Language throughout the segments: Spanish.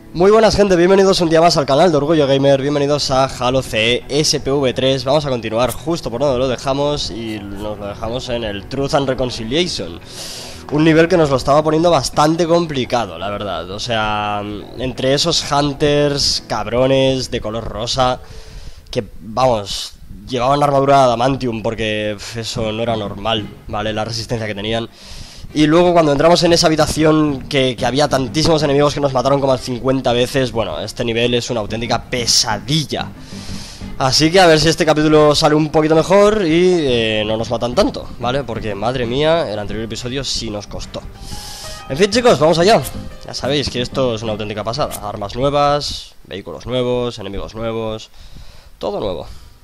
Muy buenas gente, bienvenidos un día más al canal de Orgullo Gamer, bienvenidos a Halo CE SPV3. Vamos a continuar justo por donde lo dejamos y nos lo dejamos en el Truth and Reconciliation. Un nivel que nos lo estaba poniendo bastante complicado, la verdad. O sea, entre esos hunters cabrones de color rosa que, vamos, llevaban armadura adamantium porque eso no era normal, ¿vale? La resistencia que tenían. Y luego cuando entramos en esa habitación que había tantísimos enemigos que nos mataron como 50 veces, bueno, este nivel es una auténtica pesadilla. Así que a ver si este capítulo sale un poquito mejor y no nos matan tanto, ¿vale? Porque, madre mía, el anterior episodio sí nos costó. En fin, chicos, vamos allá. Ya sabéis que esto es una auténtica pasada. Armas nuevas, vehículos nuevos, enemigos nuevos, todo nuevo.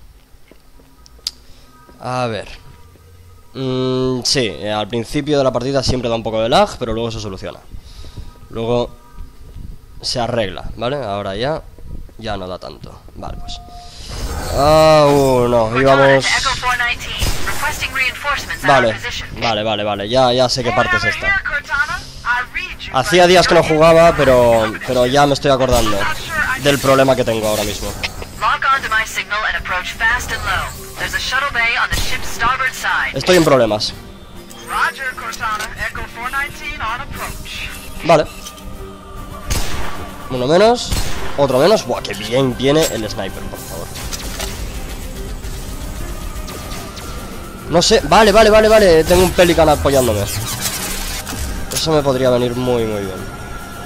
A ver... sí, al principio de la partida siempre da un poco de lag, pero luego se soluciona. Luego se arregla, ¿vale? Ahora ya no da tanto. Vale, pues no, íbamos... Vale, ya sé qué parte es esta. Hacía días que no jugaba, pero ya me estoy acordando del problema que tengo ahora mismo. Estoy en problemas. Vale. Uno menos, otro menos. Buah, que bien viene el sniper, por favor. No sé, vale. Tengo un Pelican apoyándome. Eso me podría venir muy bien.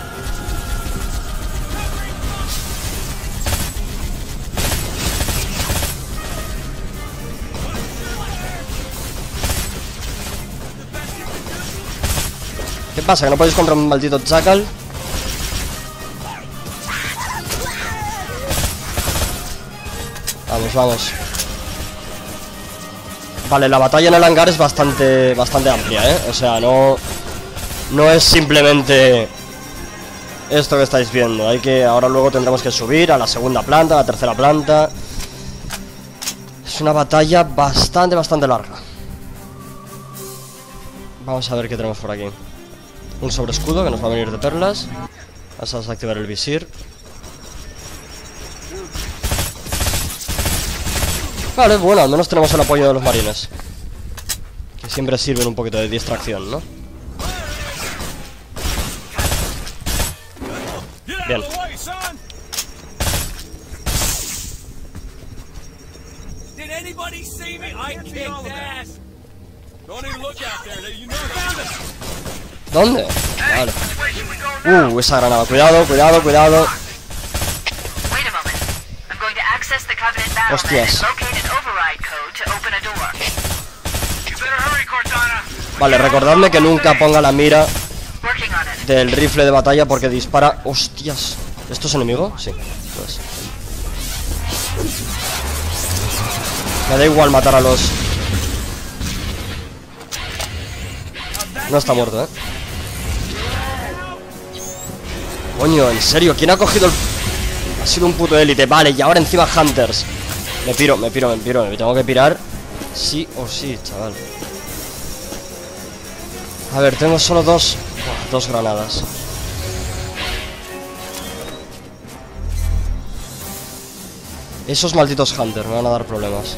¿Qué pasa? ¿Que no podéis contra un maldito chacal? Vamos. Vale, la batalla en el hangar es bastante amplia, ¿eh? O sea, no es simplemente esto que estáis viendo. Ahora luego tendremos que subir a la segunda planta, a la tercera planta. Es una batalla bastante larga. Vamos a ver qué tenemos por aquí. Un sobreescudo que nos va a venir de perlas. Vamos a desactivar el visir. Vale, bueno, al menos tenemos el apoyo de los marines, que siempre sirven un poquito de distracción, ¿no? Bien. ¿Dónde? Vale. Esa granada. Cuidado. Hostias. Vale, recordadme que nunca ponga la mira del rifle de batalla porque dispara... Hostias. ¿Esto es enemigo? Sí, pues. Me da igual matar a los... No está muerto, ¿eh? Coño, en serio, ¿quién ha cogido el...? Ha sido un puto élite. Vale, y ahora encima hunters. Me piro. Me tengo que pirar sí o sí, chaval. A ver, tengo solo dos granadas. Esos malditos hunters me van a dar problemas.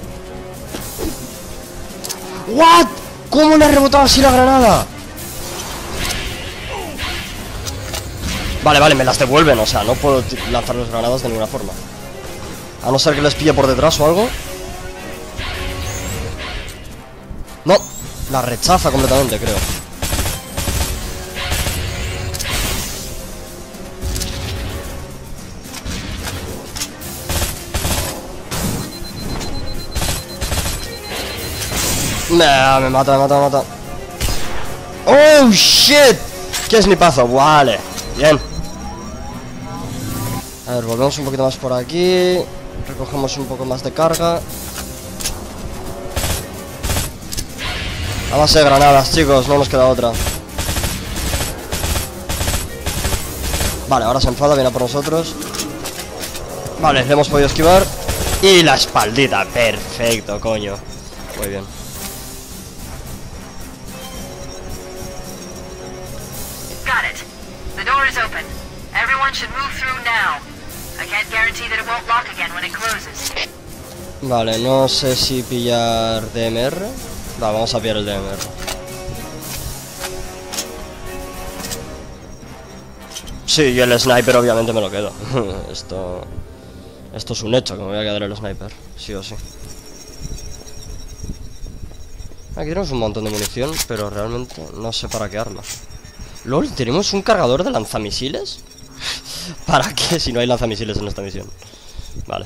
¿What? ¿Cómo le ha rebotado así la granada? Vale, me las devuelven, o sea, no puedo lanzar las granadas de ninguna forma. A no ser que les pille por detrás o algo. No, la rechaza completamente, creo. Me mata. ¡Oh, shit! ¡Qué snipazo! Vale, bien. A ver, volvemos un poquito más por aquí. Recogemos un poco más de carga. A base de granadas, chicos, no nos queda otra. Vale, ahora se enfada, viene a por nosotros. Vale, le hemos podido esquivar. Y la espaldita, perfecto, coño. Muy bien. Everyone should move through now. I can't guarantee that it won't lock again when it closes. Vale, no sé si pillar DMR. Va, vamos a pillar el DMR. Sí, y el sniper obviamente me lo quedo. Esto es un hecho, que me voy a quedar el sniper, sí o sí. Aquí tenemos un montón de munición, pero realmente no sé para qué arma. LOL, ¿tenemos un cargador de lanzamisiles? ¿Para qué si no hay lanzamisiles en esta misión? Vale.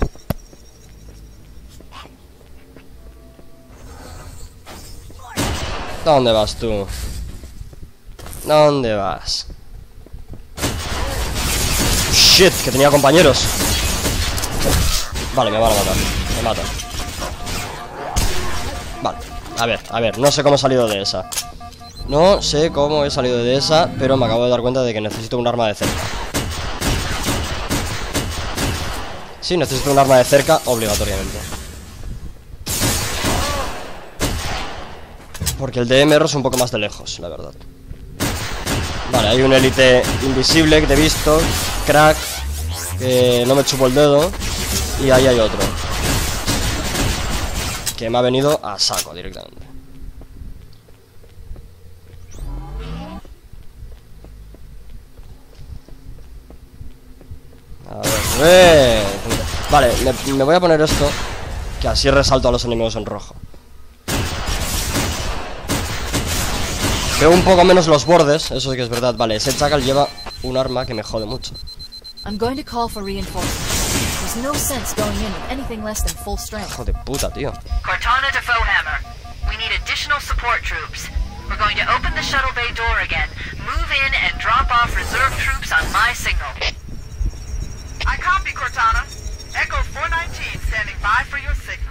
¿Dónde vas tú? ¿Dónde vas? Shit, que tenía compañeros. Vale, me van a matar. Me matan. Vale, a ver, no sé cómo he salido de esa. No sé cómo he salido de esa, pero me acabo de dar cuenta de que necesito un arma de cerca. Sí, necesito un arma de cerca obligatoriamente. Porque el DMR es un poco más de lejos, la verdad. Vale, hay un élite invisible que te he visto. Crack, que no me chupo el dedo. Y ahí hay otro que me ha venido a saco directamente. A ver. Vale, me voy a poner esto, que así resalto a los enemigos en rojo. Veo un poco menos los bordes, eso sí que es verdad. Vale, ese chacal lleva un arma que me jode mucho. I'm going to call for reinforcements. There's no sense going in with anything less than full strength. Hijo de puta, tío. Cortana to Foehammer. We need additional support troops. We're going to open the shuttle bay door again, move in and drop off reserve troops on my signal. I copy, Cortana. Echo 419 standing by for your signal.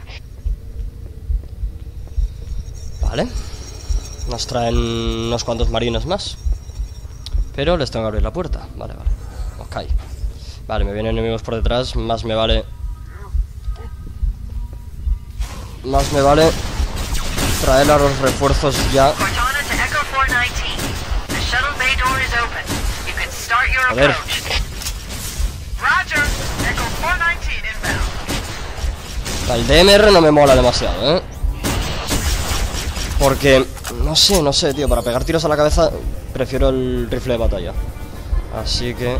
Vale. Nos traen unos cuantos marines más. Pero les tengo que abrir la puerta. Vale, vale. Ok. Vale, me vienen enemigos por detrás. Más me vale traer a los refuerzos ya. Cortana to Echo 419. The shuttle bay door is open. You can start your A ver. approach. Roger. Echo 419 inbound. El DMR no me mola demasiado, ¿eh? Porque, no sé, tío. Para pegar tiros a la cabeza prefiero el rifle de batalla. Así que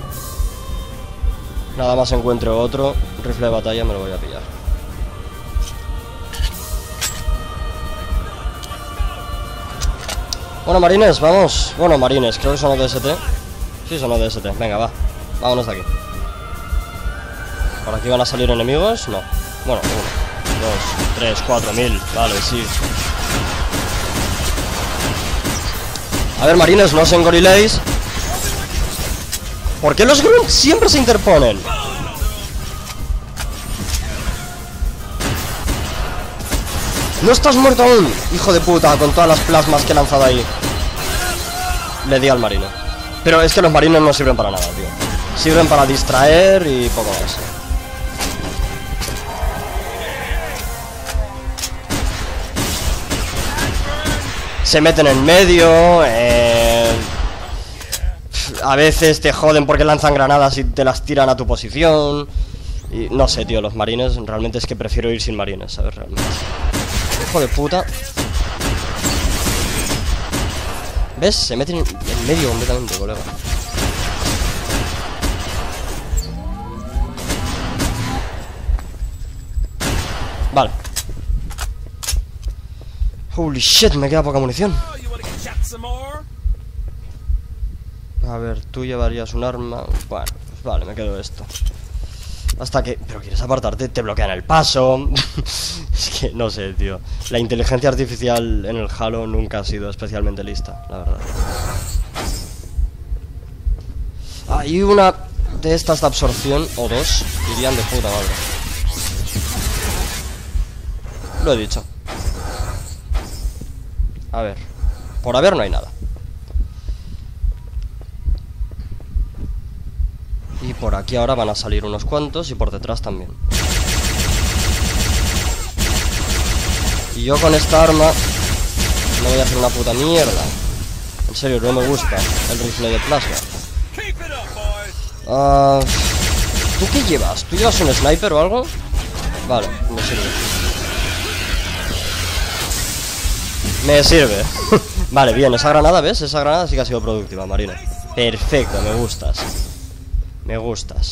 nada más encuentre otro rifle de batalla me lo voy a pillar. Bueno, marines, vamos. Bueno, marines, creo que son ODST. Sí, son ODST, venga, va. Vámonos de aquí. ¿Por aquí van a salir enemigos? No. Bueno, 1, 2, 3, 4 mil. Vale, sí. A ver, marines, no os engoriléis. ¿Por qué los grunts siempre se interponen? ¡No estás muerto aún! Hijo de puta, con todas las plasmas que he lanzado ahí. Le di al marino. Pero es que los marines no sirven para nada, tío. Sirven para distraer y poco más. Se meten en medio. A veces te joden porque lanzan granadas y te las tiran a tu posición. Y no sé, tío, los marines realmente es que prefiero ir sin marines, ¿sabes? Realmente. Hijo de puta. ¿Ves? Se meten en medio completamente, colega. Vale. Holy shit, me queda poca munición. A ver, tú llevarías un arma. Bueno, pues vale, me quedo esto. Hasta que... ¿Pero quieres apartarte? Te bloquean el paso. Es que no sé, tío. La inteligencia artificial en el Halo nunca ha sido especialmente lista, la verdad. Hay una de estas de absorción, o dos, irían de puta madre. Lo he dicho. A ver. Por haber no hay nada. Y por aquí ahora van a salir unos cuantos y por detrás también. Y yo con esta arma no voy a hacer una puta mierda. En serio, no me gusta el rifle de plasma. ¿Tú qué llevas? ¿Tú llevas un sniper o algo? Vale, me sirve. Me sirve. Vale, bien, esa granada, ¿ves? Esa granada sí que ha sido productiva, Marina. Perfecto, me gustas. Me gustas.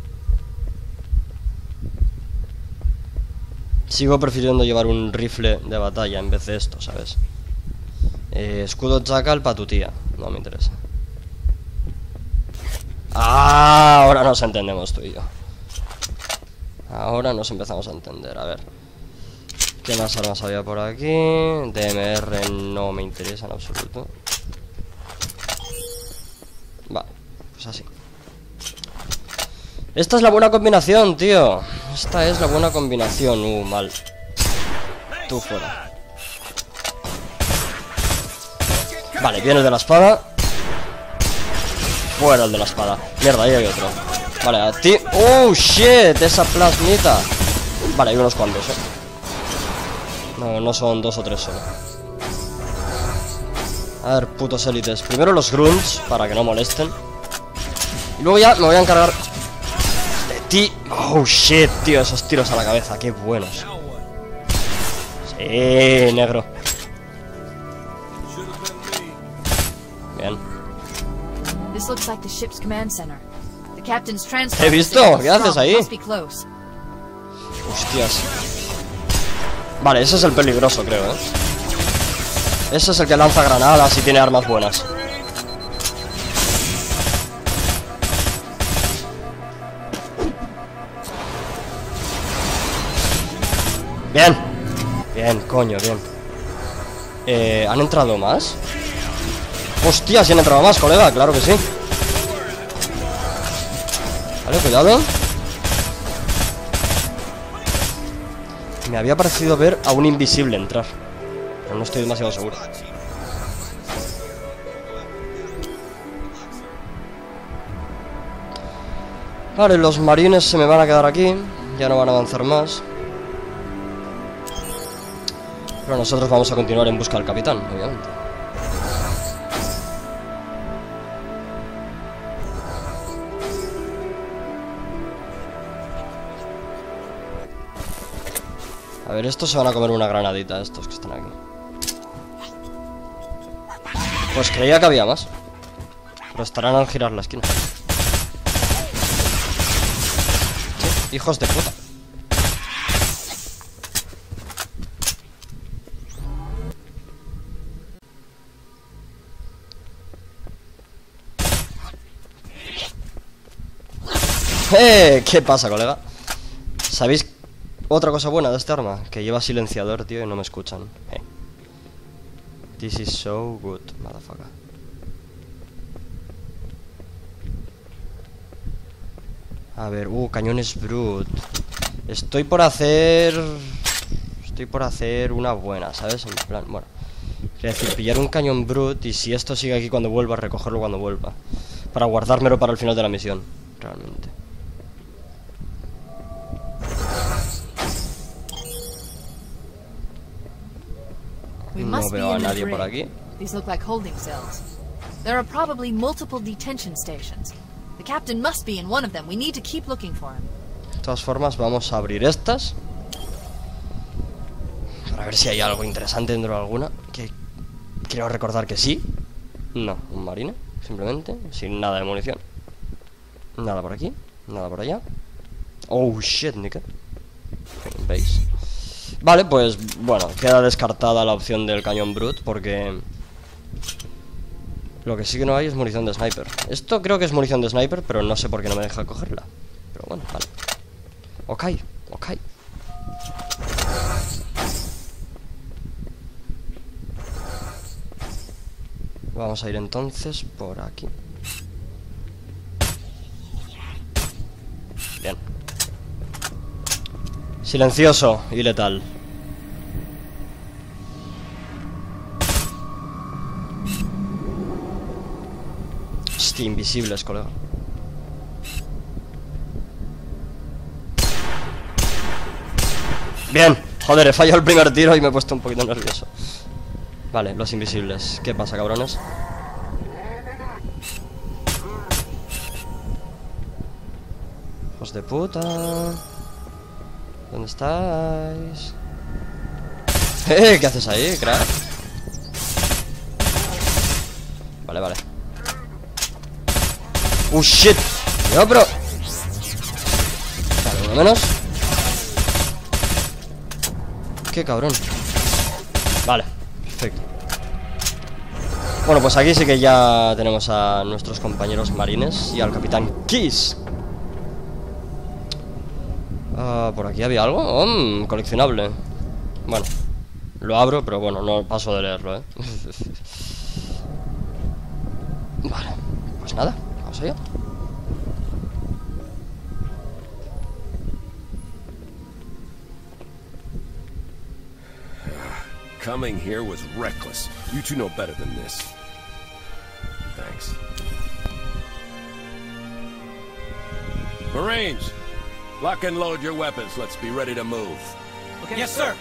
Sigo prefiriendo llevar un rifle de batalla en vez de esto, ¿sabes? Escudo Jackal para tu tía. No me interesa. Ah, ahora nos entendemos tú y yo. Ahora nos empezamos a entender. A ver, ¿qué más armas había por aquí? DMR no me interesa en absoluto. Vale, pues así. Esta es la buena combinación, tío. Esta es la buena combinación. Mal. Tú fuera. Vale, viene el de la espada. Fuera el de la espada. Mierda, ahí hay otro. Vale, a ti. ¡Oh, shit! Esa plasmita. Vale, hay unos cuantos, No, no son 2 o 3 solo. A ver, putos élites. Primero los grunts, para que no molesten. Y luego ya me voy a encargar de ti. ¡Oh, shit, tío! Esos tiros a la cabeza, qué buenos. Sí, negro. Bien. This looks like the ship's command center. The captain's transport. ¿He visto? ¿Qué haces ahí? Must be close. Hostias. Vale, ese es el peligroso, creo, Ese es el que lanza granadas y tiene armas buenas. Bien. Bien, coño, bien. ¿Han entrado más? Hostia, si han entrado más, colega, claro que sí. Vale, cuidado. Me había parecido ver a un invisible entrar, pero no estoy demasiado seguro. Vale, los marines se me van a quedar aquí. Ya no van a avanzar más. Pero nosotros vamos a continuar en busca del capitán, obviamente. A ver, estos se van a comer una granadita, estos que están aquí. Pues creía que había más, pero estarán al girar la esquina. Sí, hijos de puta. ¿Qué pasa, colega? ¿Sabéis otra cosa buena de este arma? Que lleva silenciador, tío, y no me escuchan. This is so good, motherfucker. A ver, cañones brut. Estoy por hacer una buena, ¿sabes? En plan, bueno, es decir, pillar un cañón brut y si esto sigue aquí cuando vuelva, recogerlo cuando vuelva, para guardármelo para el final de la misión, realmente. No veo a nadie por aquí. These look like holding cells. There are probably multiple detention stations. The captain must be in one of them. We need to keep looking for him. De todas formas, vamos a abrir estas para ver si hay algo interesante dentro de alguna. Que quiero recordar que sí. No, un marine, simplemente, sin nada de munición. Nada por aquí, nada por allá. Oh shit, Nika. ¿Veis? Vale, pues bueno, queda descartada la opción del cañón brut porque lo que sí que no hay es munición de sniper. Esto creo que es munición de sniper, pero no sé por qué no me deja cogerla. Pero bueno, vale. Ok. Vamos a ir entonces por aquí. Bien. Silencioso y letal. Hostia, invisibles, colega. Bien. Joder, he fallado el primer tiro y me he puesto un poquito nervioso. Vale, los invisibles. ¿Qué pasa, cabrones? Hijos de puta. ¿Dónde estáis? ¿Qué haces ahí, crack? Vale, vale. Shit. No, pero... Vale, uno menos. Qué cabrón. Vale, perfecto. Bueno, pues aquí sí que ya tenemos a nuestros compañeros marines y al capitán Kiss. ¿Por aquí había algo? Coleccionable. Bueno, lo abro, pero bueno, no paso de leerlo, ¿eh? Vale, pues nada, vamos allá. Coming here was reckless. You two know better than this. Thanks. Marines, lock and load your weapons. Let's be ready to move. Okay. Yes, sir.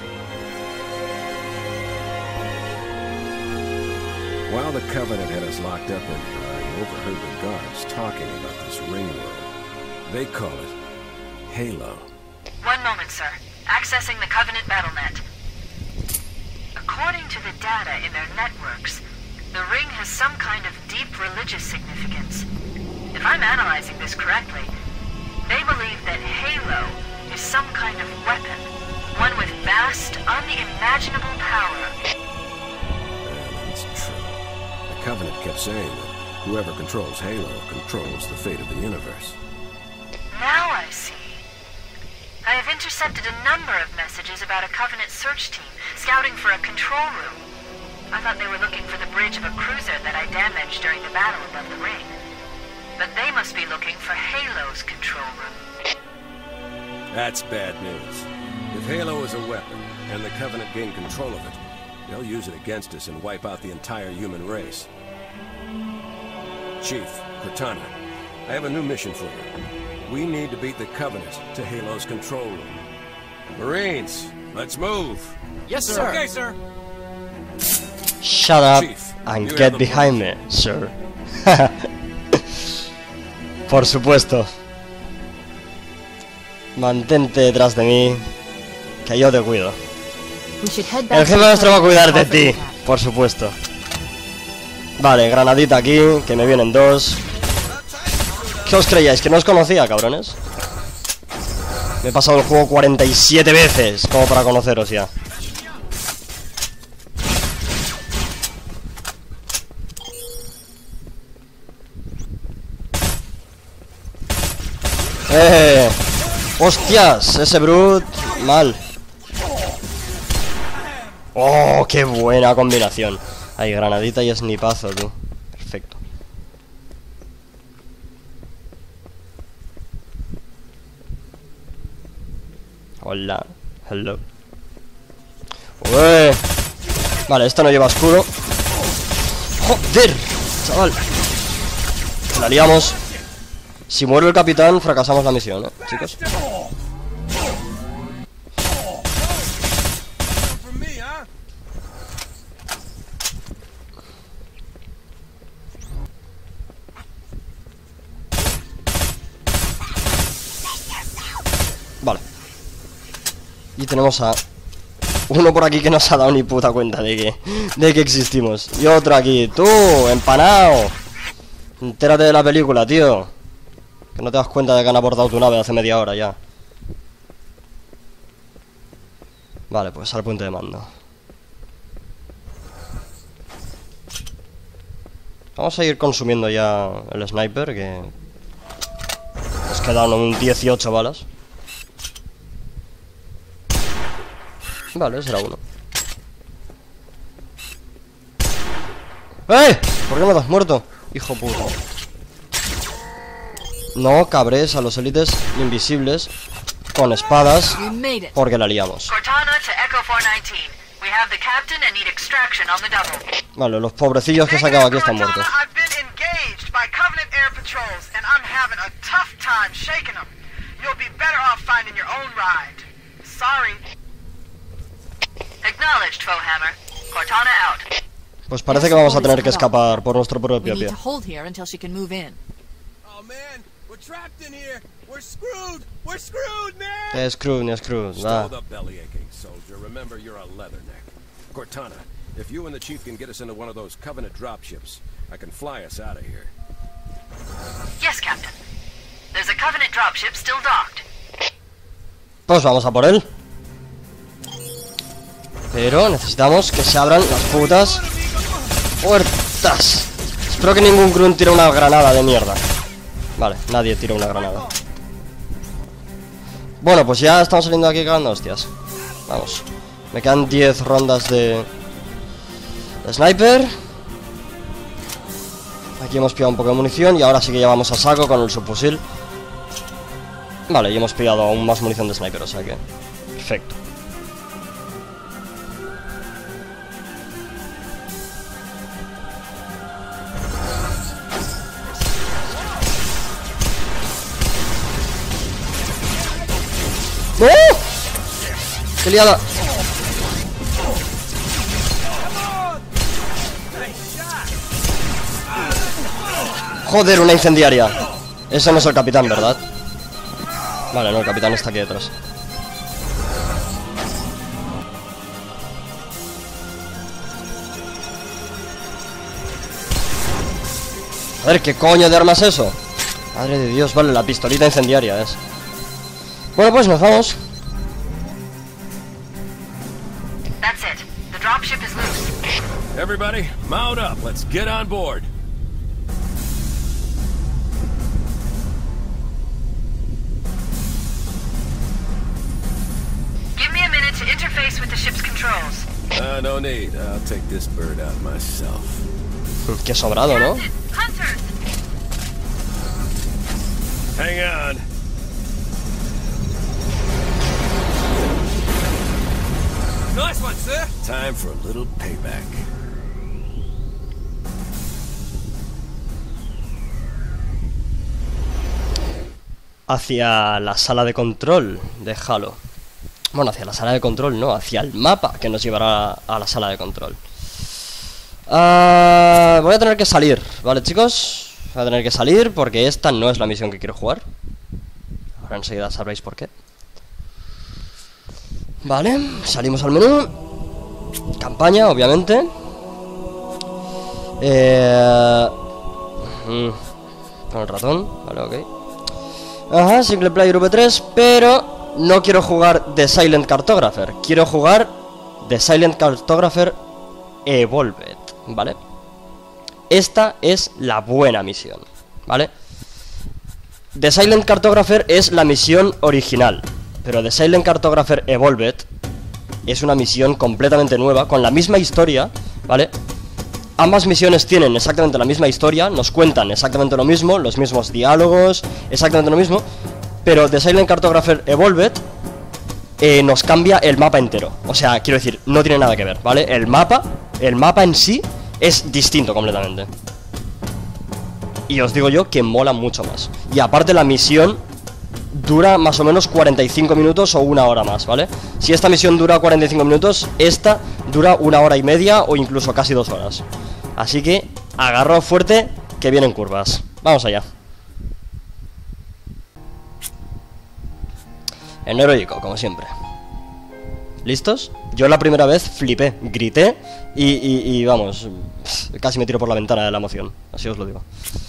While the Covenant had us locked up in here, I overheard the guards talking about this ring world. They call it Halo. One moment, sir. Accessing the Covenant BattleNet. According to the data in their networks, the ring has some kind of deep religious significance. If I'm analyzing this correctly, they believe that Halo is some kind of weapon, one with vast, unimaginable power. That's true. The Covenant kept saying that whoever controls Halo controls the fate of the universe. Now I see. I have intercepted a number of messages about a Covenant search team scouting for a control room. I thought they were looking for the bridge of a cruiser that I damaged during the battle above the ring. But they must be looking for Halo's control room. That's bad news. If Halo is a weapon, and the Covenant gain control of it, they'll use it against us and wipe out the entire human race. Chief, Cortana, I have a new mission for you. We need to beat the Covenant to Halo's control room. Marines, let's move! Yes, sir. Okay, sir. Shut up Chief, and you get have the behind me, sir. Por supuesto. Mantente detrás de mí, que yo te cuido. We should head back El jefe to the nuestro va a cuidar de Covenant ti, attack. por supuesto. Vale, granadita aquí, que me vienen dos. ¿Qué os creíais? ¿Que no os conocía, cabrones? Me he pasado el juego 47 veces como para conoceros ya. ¡Hostias! Ese Brute... Mal. ¡Oh! ¡Qué buena combinación! Ahí, granadita y snipazo, tú. Perfecto. Hola. Hello. ¡Ué! Vale, esto no lleva escudo. ¡Joder! Chaval. La liamos. Si muere el capitán, fracasamos la misión, chicos. Vale. Y tenemos a uno por aquí que no se ha dado ni puta cuenta de que existimos. Y otro aquí. ¡Tú! ¡Empanado! Entérate de la película, tío. Que no te das cuenta de que han abordado tu nave hace media hora ya. Vale, pues al puente de mando. Vamos a ir consumiendo ya el sniper, que nos quedan un 18 balas. Vale, será uno. ¡Eh! ¿Por qué me das muerto? Hijo puto. No cabres a los élites invisibles con espadas, We made it. porque la liamos. Cortana to Echo 419. We have the captain and need extraction on the double. Vale, los pobrecillos que he sacado aquí están muertos. I've been engaged by Covenant air patrols, and I'm having a tough time shaking them. You'll be better off finding your own ride. Sorry. Acknowledged, Foehammer. Cortana out. Pues parece que vamos a tener que escapar por nuestro propio We need pie. to hold here until she can move in. Oh man, We're trapped in here. We're screwed. We're screwed, man. Ni screwed, va. Stow the bellyaching, soldier. Remember, you're a leatherneck. Cortana, if you and the chief can get us into one of those Covenant dropships, I can fly us out of here. Yes, Captain. There's a Covenant dropship still docked. Pues vamos a por él. Pero necesitamos que se abran las putas puertas. Espero que ningún grunt tire una granada de mierda. Vale, nadie tira una granada. Bueno, pues ya estamos saliendo de aquí cagando hostias. Vamos. Me quedan 10 rondas de sniper. Aquí hemos pillado un poco de munición y ahora sí que ya vamos a saco con el subfusil. Vale, y hemos pillado aún más munición de sniper, o sea que... perfecto. ¡Oh! ¡Qué liada! Joder, una incendiaria. Ese no es el capitán, ¿verdad? Vale, no, el capitán está aquí detrás. A ver, ¿qué coño de arma es eso? Madre de Dios, vale, la pistolita incendiaria es. Bueno, pues nos vamos. That's it. The dropship is loose. Everybody, mount up. Let's get on board. Give me a minute to interface with the ship's controls. No need. I'll take this bird out myself. Qué sobrado, ¿no? Hunters! Hang on. Nice one, sir. Time for a little payback. Hacia la sala de control de Halo. Bueno, hacia la sala de control no, hacia el mapa que nos llevará a la sala de control. Voy a tener que salir, ¿vale, chicos? Voy a tener que salir porque esta no es la misión que quiero jugar. Ahora enseguida sabréis por qué. Vale, salimos al menú. Campaña, obviamente. Con el ratón, vale, ok. Ajá, single player V3, pero no quiero jugar The Silent Cartographer. Quiero jugar The Silent Cartographer Evolved, ¿vale? Esta es la buena misión, ¿vale? The Silent Cartographer es la misión original, pero The Silent Cartographer Evolved es una misión completamente nueva, con la misma historia, ¿vale? Ambas misiones tienen exactamente la misma historia, nos cuentan exactamente lo mismo, los mismos diálogos, exactamente lo mismo, pero The Silent Cartographer Evolved nos cambia el mapa entero. O sea, quiero decir, no tiene nada que ver, ¿vale? El mapa en sí es distinto completamente. Y os digo yo que mola mucho más. Y aparte la misión dura más o menos 45 minutos o una hora más, ¿vale? Si esta misión dura 45 minutos, esta dura una hora y media o incluso casi 2 horas. Así que agarraos fuerte que vienen curvas. Vamos allá. En heroico, como siempre. ¿Listos? Yo la primera vez flipé, grité y vamos, casi me tiro por la ventana de la emoción. Así os lo digo.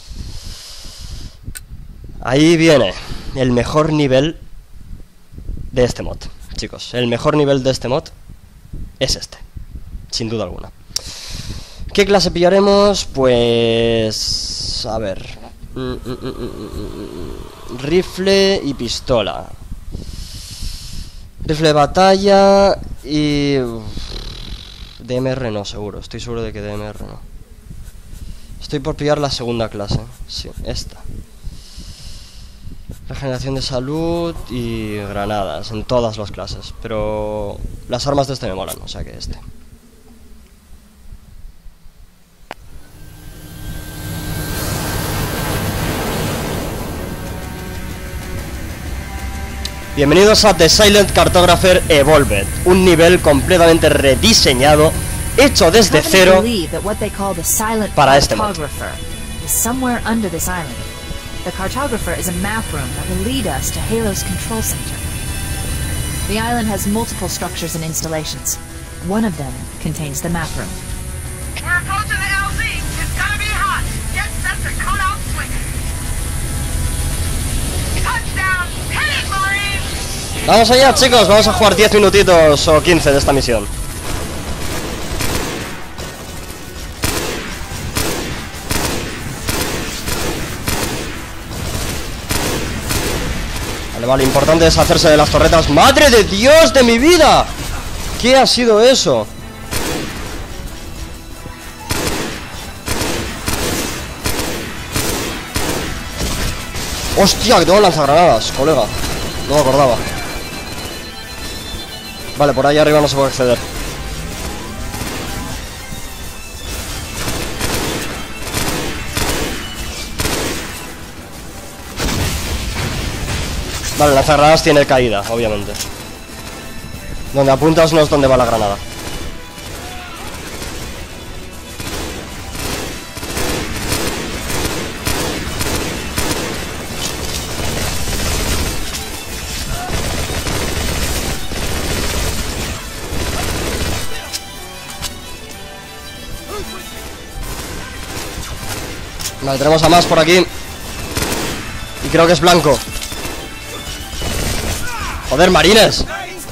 Ahí viene el mejor nivel de este mod, chicos. El mejor nivel de este mod es este, sin duda alguna. ¿Qué clase pillaremos? Pues... a ver... rifle y pistola. Rifle de batalla y... DMR no, seguro. Estoy seguro de que DMR no. Estoy por pillar la segunda clase. Sí, esta. Regeneración de salud y granadas en todas las clases. Pero las armas de este me molan, o sea que este. Bienvenidos a The Silent Cartographer Evolved, un nivel completamente rediseñado, hecho desde cero para este mod. The cartographer is a map room that will lead us to Halo's control center. The island has multiple structures and installations. One of them contains the map room. We're approaching the LZ. It's gonna be hot. Get set to cut out swinging. Touchdown! Hit it, Marines! Vamos allá, chicos, vamos a jugar 10 minutitos o 15 de esta misión. Vale, importante es hacerse de las torretas. ¡Madre de Dios de mi vida! ¿Qué ha sido eso? ¡Hostia, que tengo lanzagranadas, colega! No me acordaba. Vale, por ahí arriba no se puede acceder. Vale, las lanzagranadas tiene caída, obviamente. Donde apuntas no es donde va la granada. Vale, tenemos a más por aquí. Y creo que es blanco. Joder, marines.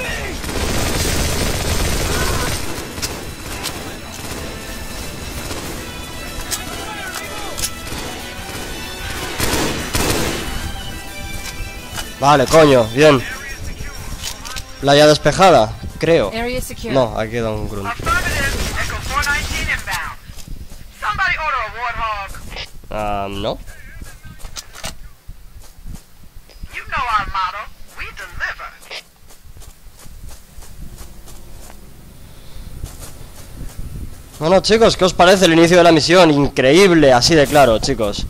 Vale, coño, bien. Playa despejada, creo. Area secure. No, aquí queda un grunt. Affirmative. Echo 419 inbound. Somebody order a Warthog. No. You know our motto. We deliver. Bueno, chicos, ¿qué os parece el inicio de la misión? Increíble, así de claro, chicos.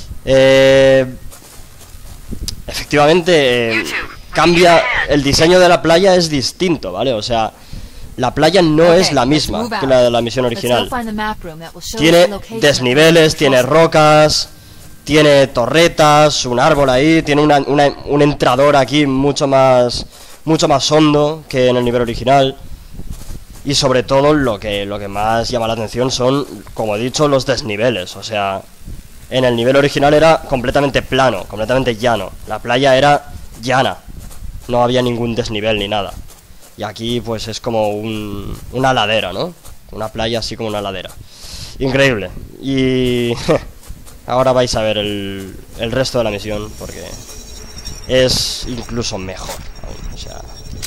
Efectivamente, cambia. El diseño de la playa es distinto, ¿vale? O sea, la playa no es la misma que la de la misión original. Tiene desniveles, tiene rocas, tiene torretas, un árbol ahí, tiene un entrador aquí mucho más hondo que en el nivel original. Y sobre todo lo que más llama la atención son, como he dicho, los desniveles. O sea, en el nivel original era completamente plano, completamente llano. La playa era llana, no había ningún desnivel ni nada. Y aquí pues es como una ladera, ¿no? Una playa así como una ladera. Increíble. Y ahora vais a ver el resto de la misión, porque es incluso mejor aún, o sea...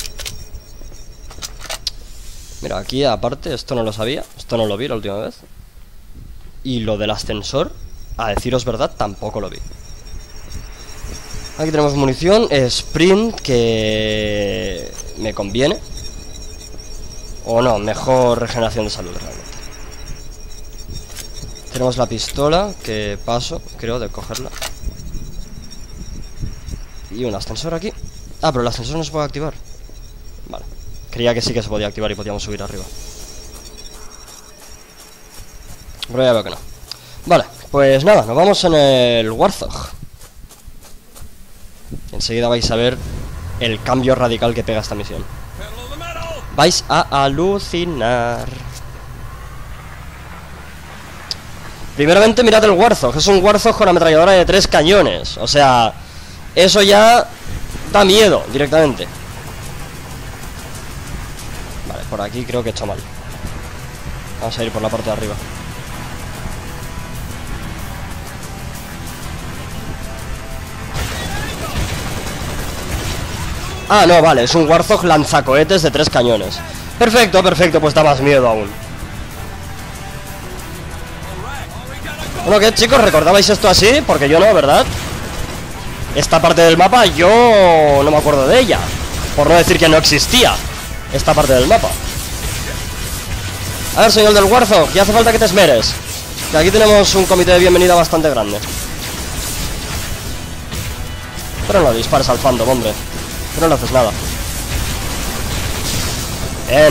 Mira, aquí aparte, esto no lo sabía, esto no lo vi la última vez. Y lo del ascensor, a deciros verdad, tampoco lo vi. Aquí tenemos munición, sprint, que me conviene. O no, mejor regeneración de salud realmente. Tenemos la pistola, que paso, creo, de cogerla. Y un ascensor aquí. Ah, pero el ascensor no se puede activar. Vale. Creía que sí que se podía activar y podíamos subir arriba. Pero ya veo que no. Vale, pues nada, nos vamos en el Warthog. Enseguida vais a ver el cambio radical que pega esta misión. Vais a alucinar. Primeramente mirad el Warthog. Es un Warthog con ametralladora de 3 cañones. O sea, eso ya da miedo directamente. Vale, por aquí creo que he hecho mal. Vamos a ir por la parte de arriba. Ah, no, vale, es un Warthog lanzacohetes de 3 cañones. Perfecto, perfecto, pues da más miedo aún. Bueno, ¿qué, chicos? ¿Recordabais esto así? Porque yo no, ¿verdad? Esta parte del mapa yo no me acuerdo de ella. Por no decir que no existía esta parte del mapa. A ver, señor del Warthog, ya hace falta que te esmeres, que aquí tenemos un comité de bienvenida bastante grande. Pero no dispares al fandom, hombre, que no le haces nada. Bien.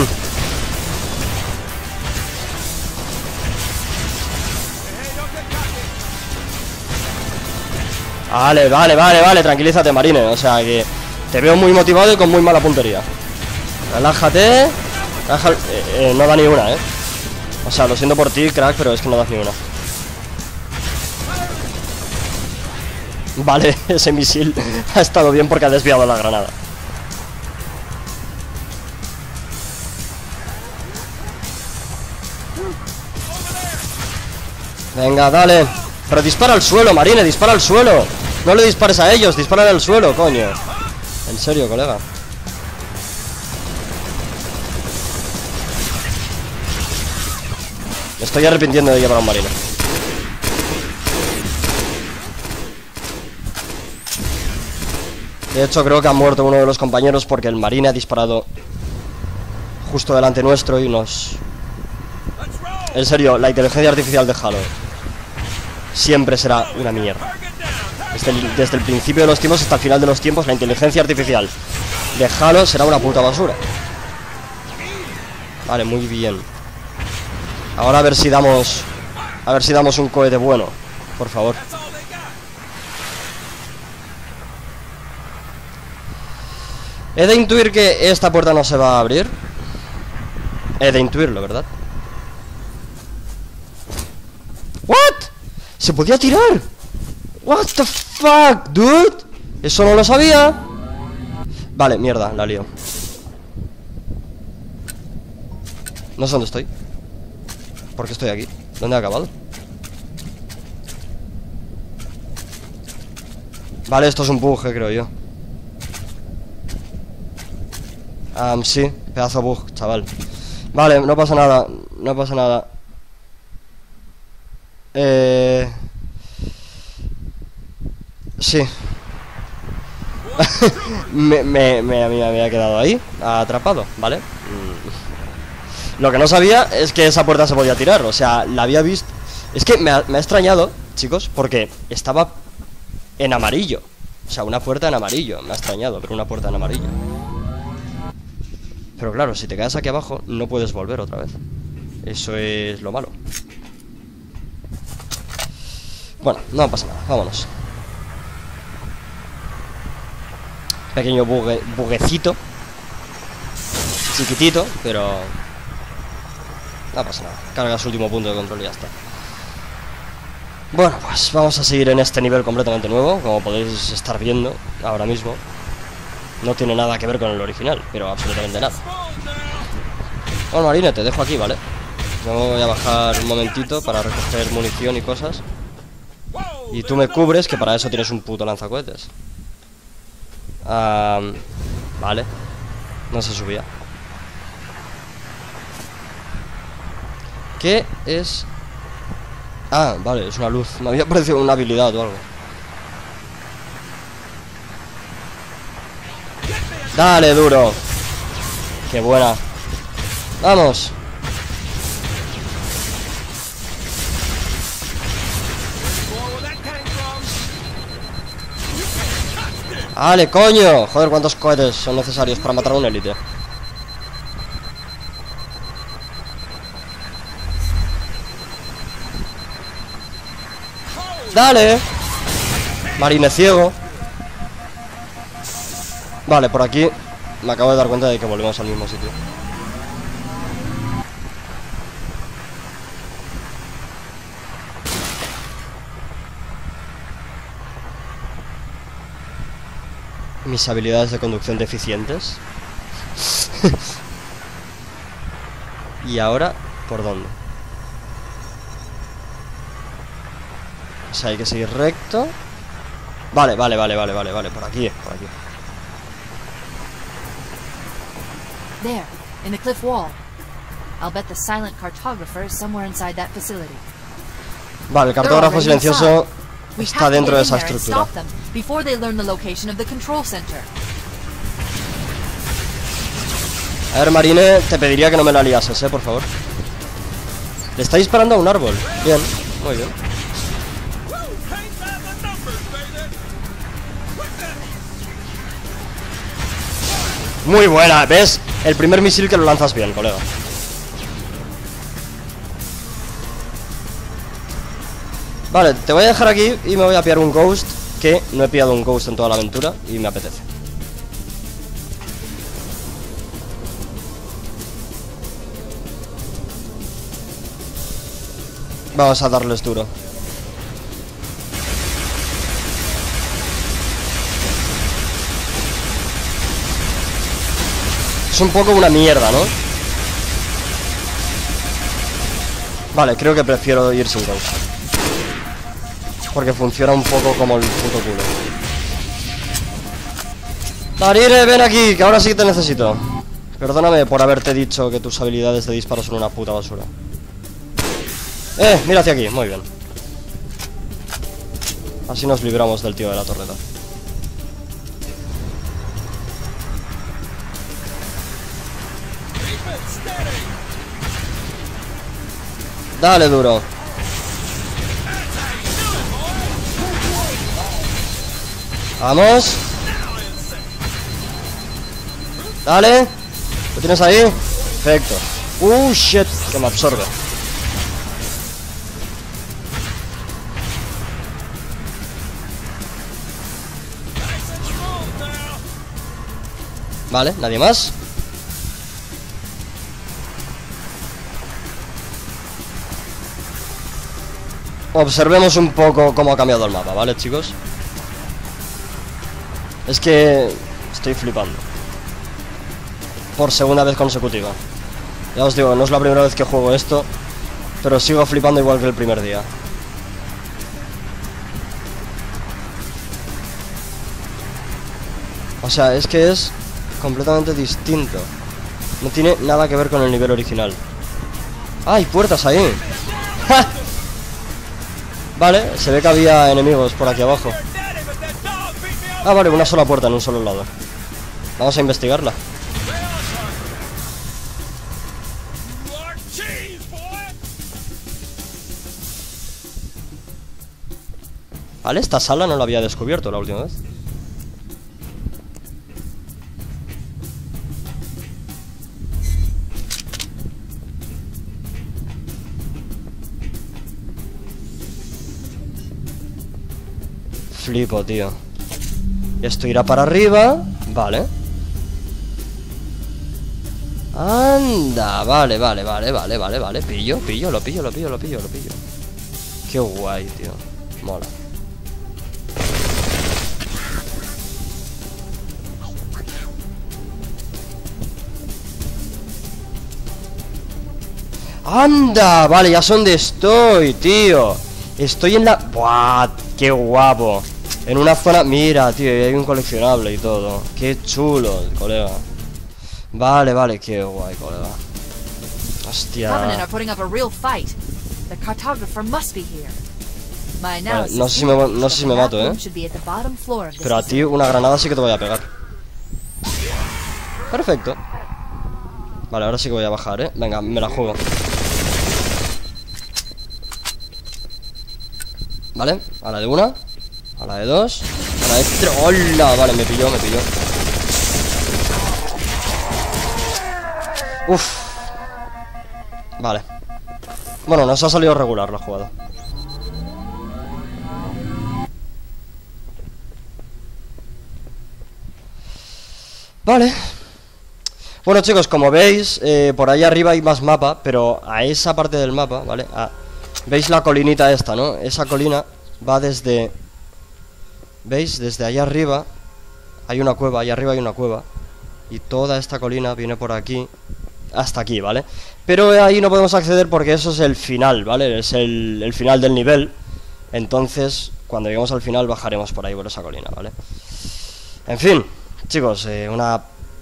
Vale, vale, vale, vale, tranquilízate, Marine. O sea que te veo muy motivado y con muy mala puntería. Relájate. No da ni una, O sea, lo siento por ti, crack, pero es que no das ni una. Vale, ese misil ha estado bien porque ha desviado la granada. Venga, dale. Pero dispara al suelo, Marine, dispara al suelo. No le dispares a ellos, dispara al suelo, coño. En serio, colega. Me estoy arrepintiendo de llevar a un marine. De hecho, creo que ha muerto uno de los compañeros porque el marine ha disparado justo delante nuestro y nos... En serio, la inteligencia artificial de Halo siempre será una mierda. Desde el principio de los tiempos hasta el final de los tiempos, la inteligencia artificial de Halo será una puta basura. Vale, muy bien. Ahora a ver si damos un cohete bueno, por favor. He de intuir que esta puerta no se va a abrir. He de intuirlo, ¿verdad? ¿What? ¿Se podía tirar? What the fuck, dude? Eso no lo sabía. Vale, mierda, la lío. No sé dónde estoy. ¿Por qué estoy aquí? ¿Dónde he acabado? Vale, esto es un bug, creo yo. Sí, pedazo bug, chaval. Vale, no pasa nada. No pasa nada. Sí. me había quedado ahí, atrapado, ¿vale? Lo que no sabía es que esa puerta se podía tirar. O sea, la había visto. Es que me ha extrañado, chicos, porque estaba en amarillo. O sea, una puerta en amarillo. Me ha extrañado, pero una puerta en amarillo. Pero claro, si te quedas aquí abajo, no puedes volver otra vez. Eso es lo malo. Bueno, no pasa nada, vámonos. Pequeño buguecito. Chiquitito, pero no pasa nada. Carga su último punto de control y ya está. Bueno, pues vamos a seguir en este nivel completamente nuevo. Como podéis estar viendo ahora mismo. No tiene nada que ver con el original, pero absolutamente nada. Bueno, Marine, te dejo aquí, ¿vale? Yo voy a bajar un momentito para recoger munición y cosas. Y tú me cubres, que para eso tienes un puto lanzacohetes. Vale. No se subía. ¿Qué es? Ah, vale, es una luz. Me había parecido una habilidad o algo. Dale, duro. Qué buena. Vamos. Vale, coño. Joder, cuántos cohetes son necesarios para matar a un élite. Dale. Marine ciego. Vale, por aquí me acabo de dar cuenta de que volvemos al mismo sitio. Mis habilidades de conducción deficientes. Y ahora, ¿por dónde? O sea, hay que seguir recto. Vale, por aquí, por aquí. There, in the cliff wall. I'll bet the silent cartographer is somewhere inside that facility. Vale, el cartógrafo silencioso está dentro de esa estructura. Before they learn the location of the control center. A ver, Marine, te pediría que no me la liases, por favor. Le está disparando a un árbol. Bien, muy bien. Muy buena, ¿ves? El primer misil que lo lanzas bien, colega. Vale, te voy a dejar aquí y me voy a pillar un Ghost que no he pillado un Ghost en toda la aventura y me apetece. Vamos a darles duro. Es un poco una mierda, ¿no? Vale, creo que prefiero ir sin Ghost, porque funciona un poco como el puto culo. Tarire, ven aquí, que ahora sí te necesito. Perdóname por haberte dicho que tus habilidades de disparo son una puta basura. Mira hacia aquí, muy bien. Así nos libramos del tío de la torreta. Dale duro. Vamos. Dale. ¿Lo tienes ahí? Perfecto. Shit, que me absorbe. Vale, ¿nadie más? Observemos un poco cómo ha cambiado el mapa, ¿vale, chicos? Es que estoy flipando. Por segunda vez consecutiva. Ya os digo, no es la primera vez que juego esto, pero sigo flipando igual que el primer día. O sea, es que es completamente distinto. No tiene nada que ver con el nivel original. ¡Ah, hay puertas ahí! ¡Ja! Vale, se ve que había enemigos por aquí abajo. Ah, vale, una sola puerta en un solo lado. Vamos a investigarla. Vale, esta sala no la había descubierto la última vez. Flipo, tío. Esto irá para arriba. Vale. Anda, vale. Pillo. Lo pillo. Qué guay, tío. Mola. ¡Anda! Vale, ya sé dónde estoy, tío. Estoy en la... ¡Buah! ¡Qué guapo! En una zona... Mira, tío, hay un coleccionable y todo. ¡Qué chulo, colega! Vale, qué guay, colega. Hostia. Vale, no sé si me mato, pero a ti una granada sí que te voy a pegar. Perfecto. Vale, ahora sí que voy a bajar, Venga, me la juego. Vale, a la de una, a la de dos, a la de tres. ¡Hola! Vale, me pilló. Uf. Vale. Bueno, nos ha salido regular la jugada. Vale. Bueno, chicos, como veis, por ahí arriba hay más mapa, pero a esa parte del mapa, ¿vale? ¿Veis la colinita esta, no? Esa colina va desde... ¿Veis? Desde allá arriba hay una cueva, allá arriba hay una cueva. Y toda esta colina viene por aquí hasta aquí, ¿vale? Pero ahí no podemos acceder porque eso es el final, ¿vale? Es el final del nivel. Entonces, cuando lleguemos al final bajaremos por ahí, por esa colina, ¿vale? En fin, chicos, una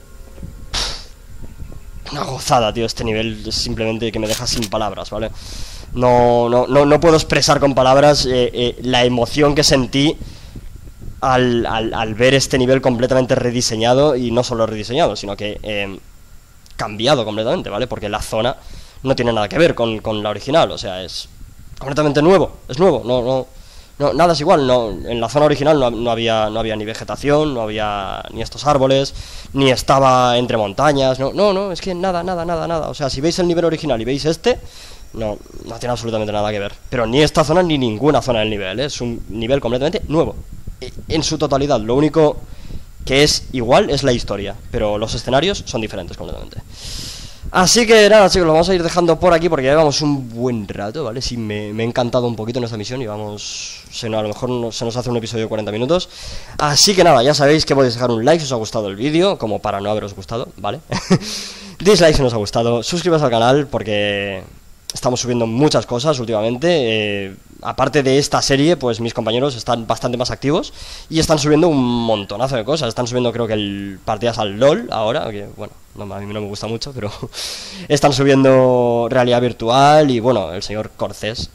gozada, tío, este nivel. Es simplemente que me deja sin palabras, ¿vale? No puedo expresar con palabras la emoción que sentí al ver este nivel completamente rediseñado. Y no solo rediseñado, sino que cambiado completamente, ¿vale? Porque la zona no tiene nada que ver con la original. O sea, es completamente nuevo. Es nuevo, nada es igual. En la zona original no había ni vegetación, no había ni estos árboles, ni estaba entre montañas. No, es que nada. O sea, si veis el nivel original y veis este, no tiene absolutamente nada que ver. Pero ni esta zona ni ninguna zona del nivel, Es un nivel completamente nuevo. en su totalidad. Lo único que es igual es la historia, pero los escenarios son diferentes completamente. Así que nada, chicos, lo vamos a ir dejando por aquí porque ya llevamos un buen rato, ¿vale? Sí, me he encantado un poquito en esta misión y vamos... a lo mejor se nos hace un episodio de 40 minutos. Así que nada, ya sabéis que podéis dejar un like si os ha gustado el vídeo, como para no haberos gustado, ¿vale? Dislike si no os ha gustado, suscribiros al canal porque estamos subiendo muchas cosas últimamente. Aparte de esta serie, pues mis compañeros están bastante más activos y están subiendo un montonazo de cosas. Están subiendo, creo que partidas al LOL ahora, que bueno, a mí no me gusta mucho, pero están subiendo realidad virtual y bueno, el señor Cortés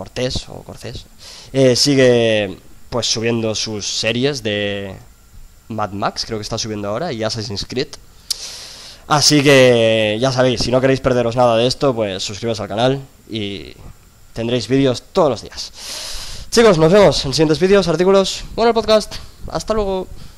sigue pues subiendo sus series de Mad Max, creo que está subiendo ahora, y Assassin's Creed. Así que ya sabéis, si no queréis perderos nada de esto, pues suscribiros al canal y tendréis vídeos todos los días. Chicos, nos vemos en siguientes vídeos, artículos, bueno, el podcast. Hasta luego.